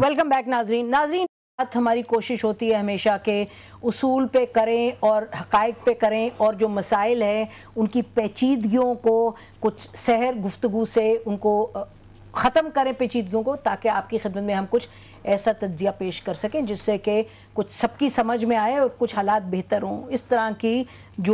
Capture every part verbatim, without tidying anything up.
Welcome back नाजरीन। नाजरीन बात हमारी कोशिश होती है हमेशा के उसूल पे करें और हकाइक पे करें और जो मसाइल हैं उनकी पेचीदगियों को कुछ सहर गुफ्तगू से उनको ख़त्म करें पेचीदगियों को, ताकि आपकी खिदमत में हम कुछ ऐसा तज्जिया पेश कर सकें जिससे कि कुछ सबकी समझ में आए और कुछ हालात बेहतर हों। इस तरह की जो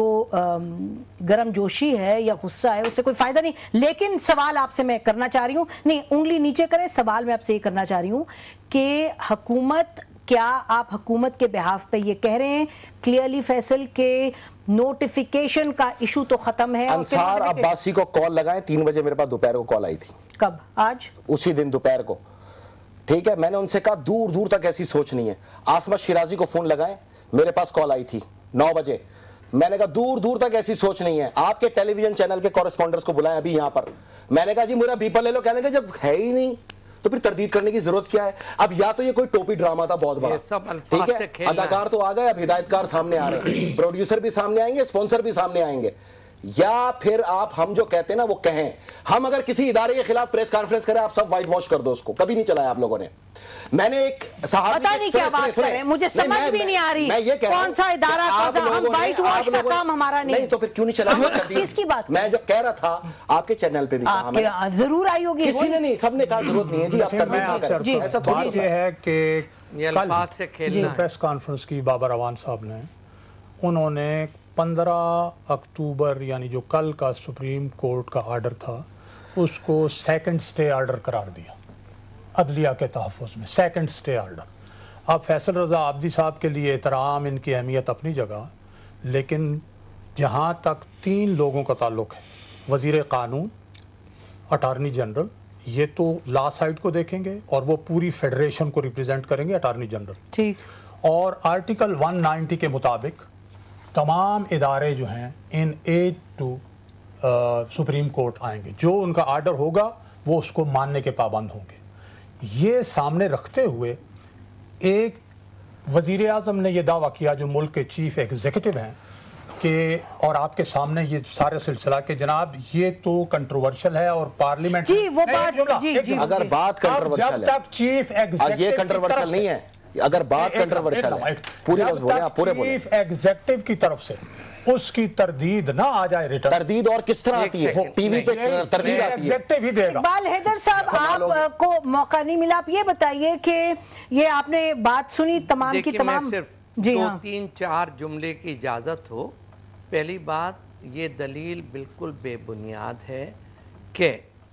गर्म जोशी है या गुस्सा है उससे कोई फ़ायदा नहीं। लेकिन सवाल आपसे मैं करना चाह रही हूँ, नहीं उंगली नीचे करें, सवाल मैं आपसे ये करना चाह रही हूँ कि हुकूमत, क्या आप हुकूमत के बिहाफ पे ये कह रहे हैं क्लियरली फैसल के नोटिफिकेशन का इशू तो खत्म है? अंसार अब्बासी को कॉल लगाएं, तीन बजे मेरे पास दोपहर को कॉल आई थी। कब? आज? उसी दिन दोपहर को। ठीक है, मैंने उनसे कहा दूर दूर तक ऐसी सोच नहीं है। आसमत शिराजी को फोन लगाएं, मेरे पास कॉल आई थी नौ बजे। मैंने कहा दूर दूर तक ऐसी सोच नहीं है। आपके टेलीविजन चैनल के कॉरेस्पॉन्डेंट्स को बुलाएं अभी यहां पर। मैंने कहा जी मेरा बीपर ले लो। कहने का जब है ही नहीं तो फिर तरदीद करने की जरूरत क्या है? अब या तो ये कोई टोपी ड्रामा था बहुत बड़ा, ठीक है, अदाकार तो आ गए, अब हिदायतकार सामने आ रहे हैं, प्रोड्यूसर भी सामने आएंगे, स्पॉन्सर भी सामने आएंगे, या फिर आप हम जो कहते हैं ना वो कहें। हम अगर किसी इदारे के खिलाफ प्रेस कॉन्फ्रेंस करें, आप सब व्हाइट वॉश कर दो उसको। कभी नहीं चलाया आप लोगों ने। मैंने एक पता नहीं क्या बात कर रहे हैं, मुझे समझ भी नहीं आ रही। मैं ये कह रहा हूं कौन सा इदारा, कौन सा, हम व्हाइट वॉश का काम हमारा नहीं। नहीं तो फिर क्यों नहीं चलाया? किसकी बात? मैं जब कह रहा था आपके चैनल पे भी कहा, जरूर आई होगी। किसी ने नहीं, सबने कहा जरूरत नहीं है जी, आप ऐसा बात ये है कि कल प्रेस कॉन्फ्रेंस की बाबर अवान साहब ने, उन्होंने पंद्रह अक्टूबर यानी जो कल का सुप्रीम कोर्ट का आर्डर था उसको सेकंड स्टे आर्डर करार दिया अदलिया के तहफ़्फ़ुज़ में, सेकंड स्टे आर्डर। अब फैसल रज़ा आब्दी साहब के लिए एहतराम, इनकी अहमियत अपनी जगह, लेकिन जहाँ तक तीन लोगों का ताल्लुक़ है, वज़ीर क़ानून, अटार्नी जनरल, ये तो लॉ साइड को देखेंगे और वो पूरी फेडरेशन को रिप्रेजेंट करेंगे अटार्नी जनरल, ठीक। और आर्टिकल एक सौ नब्बे के मुताबिक तमाम इदारे जो हैं in aid to supreme court आएंगे। जो उनका आर्डर होगा वो उसको मानने के पाबंद होंगे। ये सामने रखते हुए एक वजीर आज़म ने यह दावा किया, जो मुल्क के चीफ एग्जीक्यूटिव हैं, कि और आपके सामने ये सारे सिलसिला के जनाब ये तो कंट्रोवर्शियल है और पार्लियामेंट जी वो बात जी, जी, अगर जी, बात कंट्रोवर्शियल है, जब तक चीफ एग्जीक्यूटिव ये कंट्रोवर्शियल नहीं है, अगर बात कंट्रोवर्शियल है, पूरी बात बोले आप, पूरे बोले, चीफ एग्जीक्यूटिव की तरफ से उसकी तरदीद ना आ जाए रिटर्न। तरदीद और किस तरह आती है? टीवी पे तरदीद आती है, एग्जीक्यूटिव ही देगा। इकबाल हैदर साहब, आपको मौका नहीं मिला, आप ये बताइए कि ये आपने बात सुनी तमाम की तमाम, सिर्फ दो तीन चार जुमले की इजाजत हो। पहली बात, ये दलील बिल्कुल बेबुनियाद है कि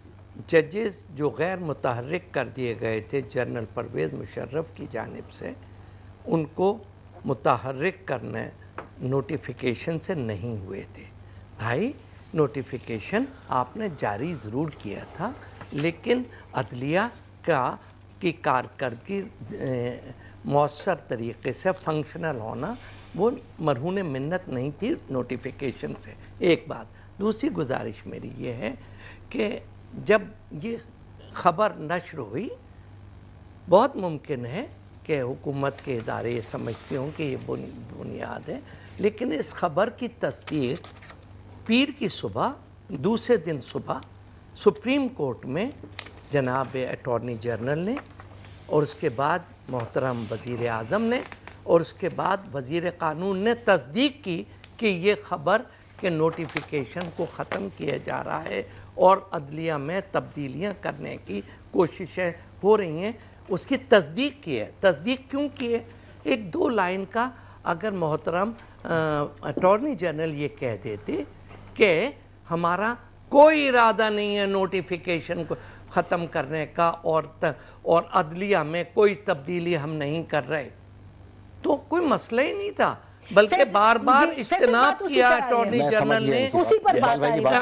जजेस जो गैर मुतहर्रिक कर दिए गए थे जनरल परवेज़ मुशर्रफ की जानिब से, उनको मुतहर्रिक करने नोटिफिकेशन से नहीं हुए थे। भाई नोटिफिकेशन आपने जारी ज़रूर किया था, लेकिन अदलिया का की कारकर्दगी मौसर तरीके से फंक्शनल होना वो मरहून मिन्नत नहीं थी नोटिफिकेशन से। एक बात। दूसरी गुजारिश मेरी ये है कि जब ये खबर नश्र हुई, बहुत मुमकिन है कि हुकूमत के इदारे ये समझते हों कि ये बुनियाद है, लेकिन इस खबर की तस्दीक पीर की सुबह, दूसरे दिन सुबह सुप्रीम कोर्ट में जनाब अटॉर्नी जनरल ने, और उसके बाद मोहतरम वज़ीर आज़म ने, और उसके बाद वज़ीर क़ानून ने तस्दीक की कि ये खबर के नोटिफिकेशन को ख़त्म किया जा रहा है और अदलिया में तब्दीलियाँ करने की कोशिशें हो रही हैं, उसकी तस्दीक की है। तस्दीक क्यों की है? एक दो लाइन का अगर मोहतरम अटॉर्नी जनरल ये कह देते कि हमारा कोई इरादा नहीं है नोटिफिकेशन को ख़त्म करने का और त, और अदलिया में कोई तब्दीली हम नहीं कर रहे, तो कोई मसला ही नहीं था, बल्कि बार बार इज्तनाब किया अटॉर्नी जनरल ने। उसी पर बात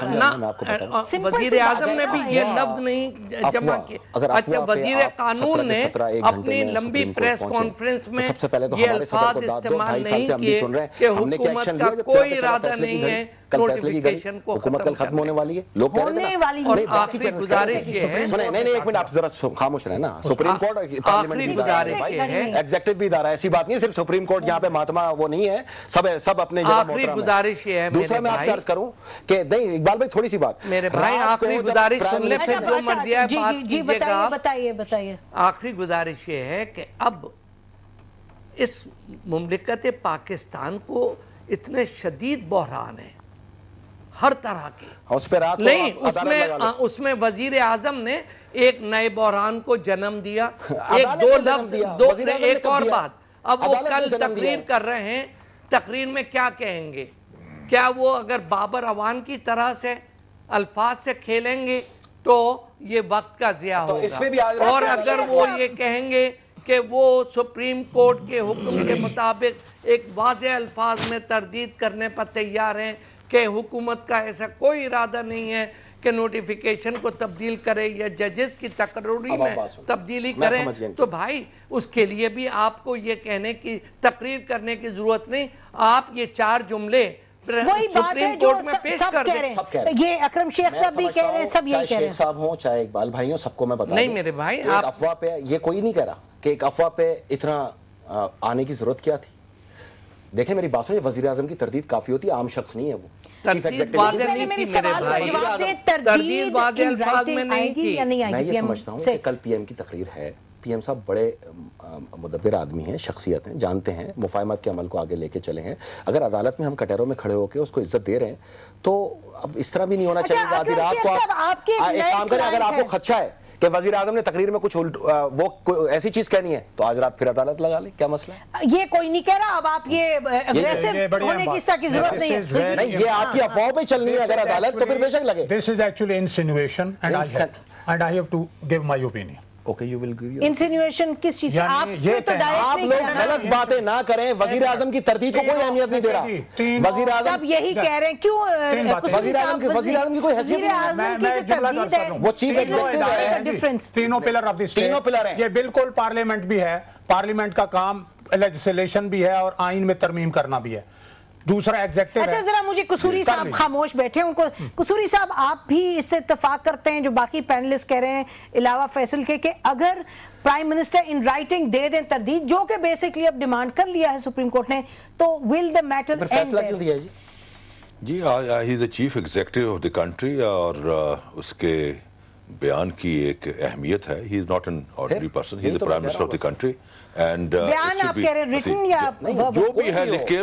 वजीर आजम ने भी ये लफ्ज नहीं जमा किया। अच्छा, वजीर कानून ने अपनी लंबी प्रेस कॉन्फ्रेंस में ये अल्फाज इस्तेमाल नहीं किए कि हुकूमत का कोई इरादा नहीं है کل فیصلے کی گئی حکومت کل ختم ہونے والی ہے. لوگ کہہ رہے ہیں آخری گزارش یہ ہے, نہیں نہیں ایک منٹ آپ ذرا خاموش رہے نا. سپریم کورٹ آخری گزارش یہ ہے, ایگزیکٹو بھی ادارہ, ایسی بات نہیں صرف سپریم کورٹ جہاں پہ مہاتما وہ نہیں ہے, سب سب اپنے جگہ آخری گزارش یہ ہے. دوسرا میں آپ سے عرض کروں کہ نہیں اقبال بھائی تھوڑی سی بات میرے بھائی, آخری گزارش سن لے پھر جو مرضی ہے بات کیجیے گا. بتائیے بتائیے آخری گزارش یہ ہے کہ اب اس مملکت پاکستان کو اتنے شدید بحران ہیں ہر طرح کے, اس پہ رات نہیں اس میں اس میں وزیر اعظم نے ایک نئے بحران کو جنم دیا. ایک دو لفظ دو ایک اور بات, اب وہ کل تقریر کر رہے ہیں, تقریر میں کیا کہیں گے؟ کیا وہ اگر بابر اعوان کی طرح سے الفاظ سے کھیلیں گے تو یہ وقت کا ضیاع ہوگا, اور اگر وہ یہ کہیں گے کہ وہ سپریم کورٹ کے حکم کے مطابق ایک واضح الفاظ میں تردید کرنے پر تیار ہیں کہ حکومت کا ایسا کوئی ارادہ نہیں ہے کہ نوٹیفیکیشن کو تبدیل کرے یا ججز کی تقرری میں تبدیلی کریں, تو بھائی اس کے لیے بھی آپ کو یہ کہنے کی تقریر کرنے کی ضرورت نہیں. آپ یہ چار جملے وہی بات ہے جو سب کہہ رہے ہیں, یہ اکرم شیخ صاحب بھی کہہ رہے ہیں, سب یہی کہہ رہے ہیں. شیخ صاحب ہوں چاہے اقبال بھائی ہوں, سب کو میں بتا دوں نہیں میرے بھائی, ایک افواہ پہ یہ کوئی نہیں کہہ رہا کہ ایک افواہ پہ اتنا آنے کی ضرورت کیا تھی. دیکھیں میری بات سنیں, وزیر اعظم کی تردید کافی ہوتی ہے, عام شخص نہیں ہے وہ. تردید واضح نہیں تھی میرے بھائی, تردید واضح الفاظ میں نہیں تھی. میں یہ سمجھتا ہوں کہ کل پی ایم کی تقریر ہے, پی ایم صاحب بڑے مدبر آدمی ہیں, شخصیت ہیں, جانتے ہیں, مفاہمت کے عمل کو آگے لے کے چلے ہیں. اگر عدالت میں ہم کٹہروں میں کھڑے ہو کے اس کو عزت دے رہے ہیں تو اب اس طرح بھی نہیں ہونا چاہیے. آدھی رات کو آپ ایک کام کریں, اگر آپ کو خدشہ ہے کہ وزیر اعظم نے تقریر میں کچھ وہ ایسی چیز کہنی ہے تو آج رات پھر عدالت لگا لیں, کیا مسئلہ ہے؟ یہ کوئی نہیں کہہ رہا, اب آپ یہ اگریسو ہونے کی اس طرح کی ضرورت نہیں ہے. نہیں, یہ آپ کی افواہوں پہ چلنی ہے اگر عدالت, تو پھر بے شک لگے. This is actually insinuation and I have and I have to give my opinion. Okay, you will give your انسینویشن کس چیز کا؟ آپ آپ لوگ غلط باتیں نہ کریں. وزیر اعظم کی تردید کو کوئی اہمیت نہیں دے رہا. وزیر اعظم سب یہی کہہ رہے ہیں, کیوں وزیر اعظم کی وزیر اعظم کی کوئی حیثیت نہیں, وہ چیف ایگزیکٹو ہے. تینوں پلر آف دی اسٹیٹ, تینوں پلر ہیں. یہ بالکل پارلیمنٹ بھی ہے, پارلیمنٹ کا کام لیجسلیشن بھی ہے اور آئین میں ترمیم کرنا بھی ہے. دوسرا ایگزیکٹو ہے. اچھا ذرا مجھے قصوری صاحب خاموش بیٹھے, ان کو قصوری صاحب آپ بھی اس سے اتفاق کرتے ہیں جو باقی پینلسٹ کہہ رہے ہیں علاوہ فیصل کے, کہ اگر پرائم منسٹر ان رائٹنگ دے دیں تردید, جو کہ بیسکلی اب ڈیمانڈ کر لیا ہے سپریم کورٹ نے, تو ول دا میٹر فیصلہ کیوں دیا جی؟ جی he is the chief executive of the country, اور اس کے بیان کی ایک اہمیت ہے. He is not an ordinary person, he is the prime minister of the country. And بیان آپ کہہ رہے ہیں ریٹن یا جو بھی ہے لکھ کے,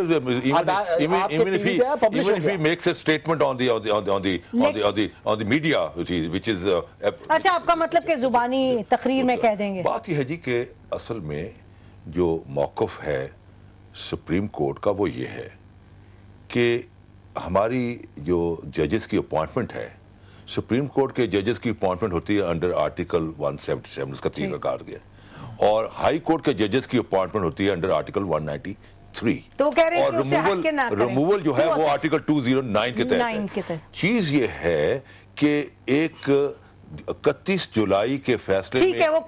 even if he even if he makes a statement on the on the on the on the on the on the media which is اچھا آپ کا مطلب کہ زبانی تقریر میں کہہ دیں گے. بات یہ ہے جی کہ اصل میں جو موقف ہے سپریم کورٹ کا وہ یہ ہے کہ ہماری جو ججز کی اپوائنٹمنٹ ہے, سپریم کورٹ کے ججز کی اپوائنٹمنٹ ہوتی ہے under article one seventy seven, اس کا طریقہ کار دیا, اور ہائی کورٹ کے ججز کی اپوائنٹمنٹ ہوتی ہے under article one ninety three, اور ریموول ریموول جو ہے وہ آرٹیکل ٹو زیرو نائن کے تحت. چیز یہ ہے کہ ایک اکتیس جولائی کے فیصلے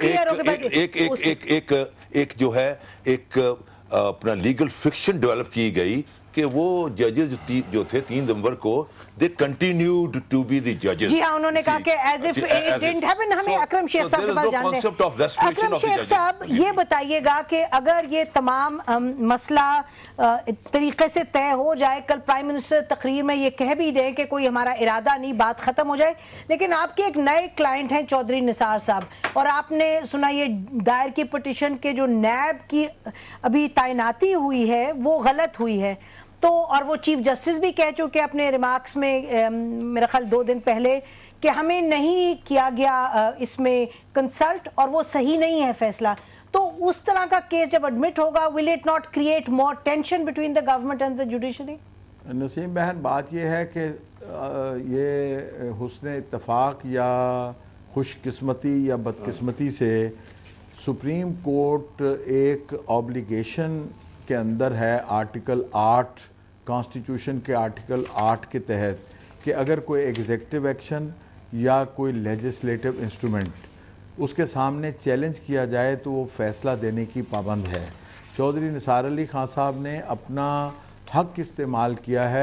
میں ایک جو ہے ایک اپنا لیگل فکشن ڈیولپ کی گئی کہ وہ ججز جو تھے تین نومبر کو they continued to be the judges. جی ہاں, انہوں نے کہا کہ as if it didn't happen. ہمیں اکرم شیخ صاحب کے پاس جانتے ہیں. اکرم شیخ صاحب یہ بتائیے گا کہ اگر یہ تمام مسئلہ طریقے سے طے ہو جائے, کل پرائم منسٹر تقریر میں یہ کہہ بھی دیں کہ کوئی ہمارا ارادہ نہیں, بات ختم ہو جائے, لیکن آپ کے ایک نئے کلائنٹ ہیں چودھری نثار صاحب, اور آپ نے سنا یہ دائر کی پٹیشن کے جو نیب کی ابھی تعیناتی ہوئی ہے وہ غلط ہوئی ہے, تو اور وہ چیف جسٹس بھی کہہ چکے اپنے ریمارکس میں میرا خیال دو دن پہلے کہ ہمیں نہیں کیا گیا اس میں کنسلٹ اور وہ صحیح نہیں ہے فیصلہ. تو اس طرح کا کیس جب ایڈمٹ ہوگا, will it not create more tension between the government and the judiciary? Naseem بہن, بات یہ ہے کہ یہ حسن اتفاق یا خوش قسمتی یا بدقسمتی سے سپریم کورٹ ایک آبلیگیشن کے اندر ہے آرٹیکل آٹھ کانسٹیٹیوشن کے آرٹیکل آٹھ کے تحت کہ اگر کوئی ایگزیکٹو ایکشن یا کوئی لیجسلیٹو انسٹرومنٹ اس کے سامنے چیلنج کیا جائے تو وہ فیصلہ دینے کی پابند ہے. چودھری نثار علی خان صاحب نے اپنا حق استعمال کیا ہے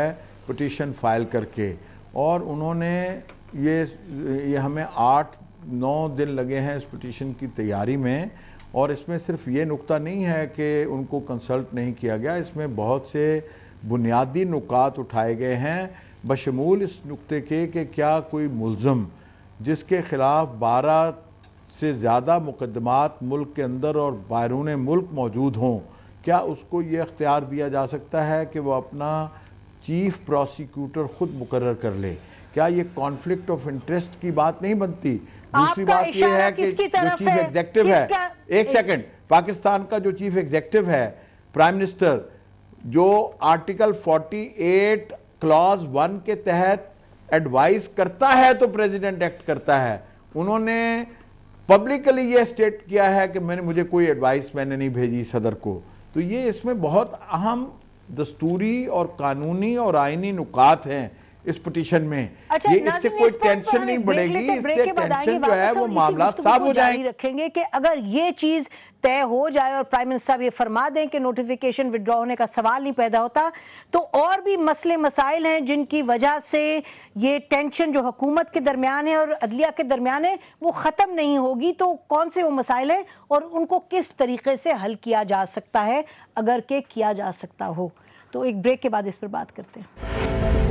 پٹیشن فائل کر کے، اور انہوں نے یہ یہ ہمیں آٹھ نو دن لگے ہیں اس پٹیشن کی تیاری میں، اور اس میں صرف یہ نقطہ نہیں ہے کہ ان کو کنسلٹ نہیں کیا گیا، اس میں بہت سے بنیادی نکات اٹھائے گئے ہیں، بشمول اس نقطے کے کہ کیا کوئی ملزم جس کے خلاف بارہ سے زیادہ مقدمات ملک کے اندر اور بیرون ملک موجود ہوں، کیا اس کو یہ اختیار دیا جا سکتا ہے کہ وہ اپنا چیف پروسیکیوٹر خود مقرر کر لے؟ کیا یہ کانفلکٹ آف انٹرسٹ کی بات نہیں بنتی؟ دوسری بات یہ ہے کہ جو چیف ایگزیکٹو ہے، ایک سیکنڈ، پاکستان کا جو چیف ایگزیکٹو ہے پرائم منسٹر، جو article forty eight clause one کے تحت ایڈوائز کرتا ہے تو پریزیڈنٹ ایکٹ کرتا ہے، انہوں نے پبلکلی یہ سٹیٹ کیا ہے کہ میں نے مجھے کوئی ایڈوائس میں نے نہیں بھیجی صدر کو. تو یہ اس میں بہت اہم دستوری اور قانونی اور آئینی نکات ہیں اس پٹیشن میں. یہ اس سے کوئی ٹینشن نہیں بڑھے گی، اس سے ٹینشن جو ہے وہ معاملات صاف ہو جائیں گے. رکھیں گے کہ اگر یہ چیز طے ہو جائے اور پرائم منسٹر صاحب یہ فرما دیں کہ نوٹیفیکیشن وڈرا ہونے کا سوال نہیں پیدا ہوتا، تو اور بھی مسئلے مسائل ہیں جن کی وجہ سے یہ ٹینشن جو حکومت کے درمیان ہے اور عدلیہ کے درمیان ہے وہ ختم نہیں ہوگی. تو کون سے وہ مسائل ہیں اور ان کو کس طریقے سے حل کیا جا سکتا ہے اگر کہ کیا جا سکتا ہو؟ تو ایک بریک کے بعد اس پر بات کرتے ہیں.